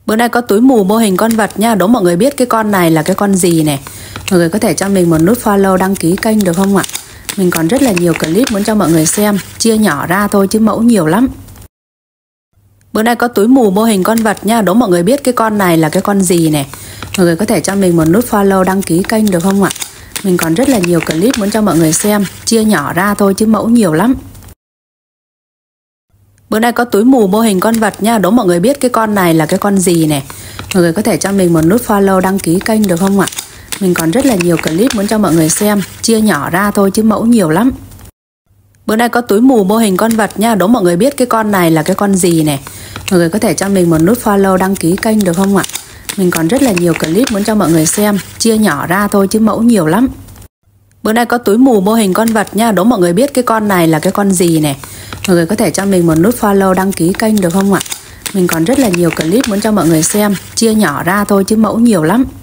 Bữa nay có túi mù mô hình con vật nha. Đố mọi người biết cái con này là cái con gì này. Mọi người có thể cho mình một nút follow đăng ký kênh được không ạ? Mình còn rất là nhiều clip muốn cho mọi người xem. Chia nhỏ ra thôi chứ mẫu nhiều lắm. Bữa nay có túi mù mô hình con vật nha. Đố mọi người biết cái con này là cái con gì này. Mọi người có thể cho mình một nút follow đăng ký kênh được không ạ? Mình còn rất là nhiều clip muốn cho mọi người xem. Chia nhỏ ra thôi chứ mẫu nhiều lắm. Bữa nay có túi mù mô hình con vật nha. Đố mọi người biết cái con này là cái con gì này. Mọi người có thể cho mình một nút follow đăng ký kênh được không ạ? Mình còn rất là nhiều clip muốn cho mọi người xem. Chia nhỏ ra thôi chứ mẫu nhiều lắm. Bữa nay có túi mù mô hình con vật nha. Đố mọi người biết cái con này là cái con gì này. Mọi người có thể cho mình một nút follow đăng ký kênh được không ạ? Mình còn rất là nhiều clip muốn cho mọi người xem. Chia nhỏ ra thôi chứ mẫu nhiều lắm. Bữa nay có túi mù mô hình con vật nha. Đố mọi người biết cái con này là cái con gì này. Mọi người có thể cho mình một nút follow đăng ký kênh được không ạ? Mình còn rất là nhiều clip muốn cho mọi người xem. Chia nhỏ ra thôi chứ mẫu nhiều lắm. Bữa nay có túi mù mô hình con vật nha. Đố mọi người biết cái con này là cái con gì này. Mọi người có thể cho mình một nút follow đăng ký kênh được không ạ? Mình còn rất là nhiều clip muốn cho mọi người xem. Chia nhỏ ra thôi chứ mẫu nhiều lắm. Bữa nay có túi mù mô hình con vật nha. Đố mọi người biết cái con này là cái con gì này. Mọi người có thể cho mình một nút follow đăng ký kênh được không ạ? Mình còn rất là nhiều clip muốn cho mọi người xem. Chia nhỏ ra thôi chứ mẫu nhiều lắm.